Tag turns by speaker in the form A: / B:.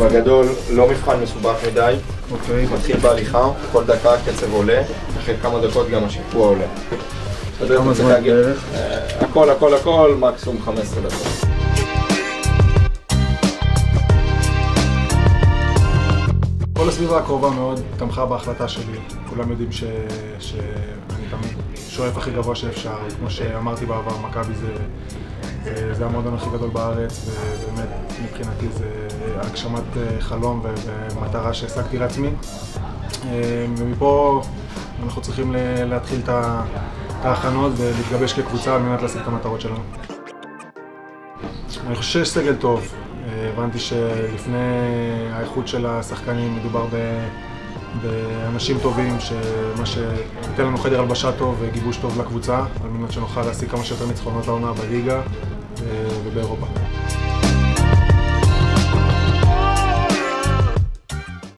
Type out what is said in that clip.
A: בגדול לא מבחן מסובך מדי.
B: אוקיי.
A: מתחיל בהליכה, כל דקה קצב עולה, אחרי כמה דקות גם השיפוע עולה.
B: כמה זמן בערך?
A: הכל, מקסימום 15 דקות.
B: כל הסביבה הקרובה מאוד תמכה בהחלטה שלי. כולם יודעים שאני תמיד שואף הכי גבוה שאפשר. כמו שאמרתי בעבר, מכבי זה המועדון הכי גדול בארץ, ובאמת מבחינתי זה הגשמת חלום ומטרה שהשגתי לעצמי. ומפה אנחנו צריכים להתחיל את ההכנות ולהתגבש כקבוצה על מנת להשיג את המטרות שלנו. אני חושב שיש סגל טוב. הבנתי שלפני האיכות של השחקנים מדובר באנשים טובים, שמה שייתן לנו חדר הלבשה טוב וגיבוש טוב לקבוצה, על מנת שנוכל להשיג כמה שיותר ניצחונות העונה בליגה ובאירופה.